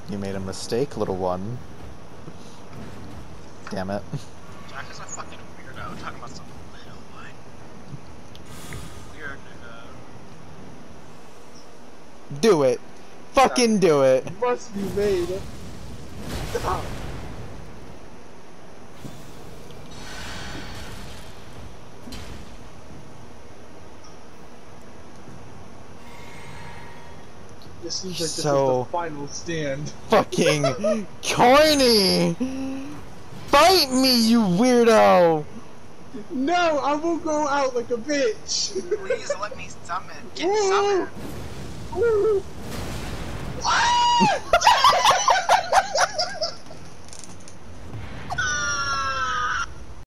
You made a mistake, little one. Damn it. Jack is a fucking weirdo talking about some little one. Weird nigga. Do it. Fucking do it. Must be made. Stop. This seems like this is the final stand. Fucking corny! Fight me, you weirdo! No, I will go out like a bitch! Please let me summon. Get summoned! Ooh.